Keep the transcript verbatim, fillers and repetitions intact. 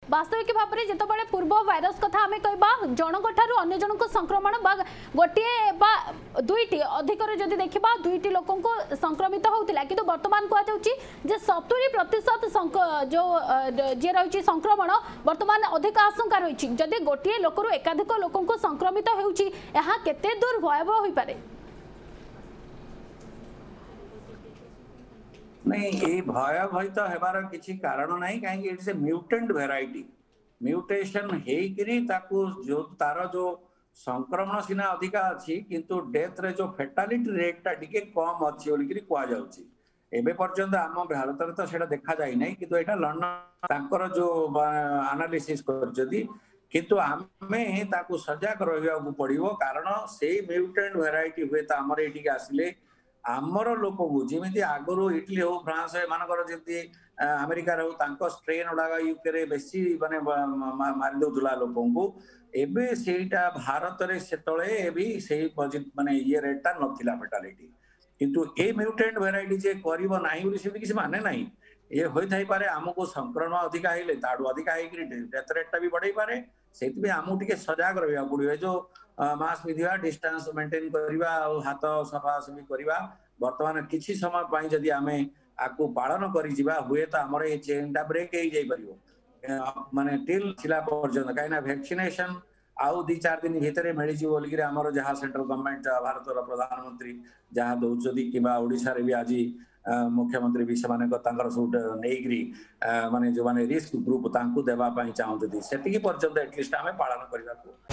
वास्तविक भाव में जितेबाला पूर्व भाइरस कथा आम कह जनक ठारू अन्य जन को संक्रमण गोटे दुईटी अधिक जदि देखा दुईटी लोक संक्रमित होता कि बर्तमान कहुच्छी सतुरी प्रतिशत जो जी रही संक्रमण बर्तमान अधिक आशंका रही जदि गोटे लोक एकाधिक लोक संक्रमित होते दूर भयावह हो पारे नहीं ये भय भयत हेबार किसी कारण नहीं कहीं it's a mutant variety mutation हेकरी ताकू जो तार जो संक्रमण सीना अधिका अच्छी किंतु डेथ रे जो फेटालिटी रेट टा टिके कम अच्छी बोलिकरी कुआ जाउची एबे पर्यंत आम भारत रे तो सेटा देखा जाई नहीं किंतु एटा लंडन तांकर जो एनालिसिस करजदी किंतु आमे ताकू सजग रहिया को पड़िबो कारण से म्यूटेंट वेराइटी हुए त हमर एटिके आसिले आमर लोक को जमी आगु इटली हो फ्रांस एमानकर जमी अमेरिका हो तांको स्ट्रेन गुड़ा यूके रे बेसी माने मारि दउथला लोक को एबे सेटा भारत रे सेतळे भी सेही माने ये रेटटा नथिला फेटालिटी किंतु ए म्यूटेंट वेराइटी जे करिवो नाही बोली से किसी माने नाही ये होई थाई पारे हमको संक्रमण अधिक आइले ताडू अधिक आइ कि डेथ रेटटा भी बढ़ई पारे सेति भी हमहु टिके सजग रहया पड़ियो जो मास्क पिंधिबा डिस्टेंस मेंटेन करबा हाथ सफा सफी करबा वर्तमान किछि समय पई जदी आमे आकु पालन करि जिबा हुए त हमर ए चेनटा ब्रेक हे जाई परियो माने टिल छिला पर्यंत काइना वैक्सीनेशन आउ दि चार दिन भितर मिली जी बोल हमर जहाँ सेंट्रल गवर्नमेंट भारत प्रधानमंत्री जहाँ दौरान कि ओडिशा रे भी आज मुख्यमंत्री भी सब नहींकरी माने जो माने रिस्क ग्रुप तांकु देवा चाहते से पर्यंत एटलिस्ट आम पालन करने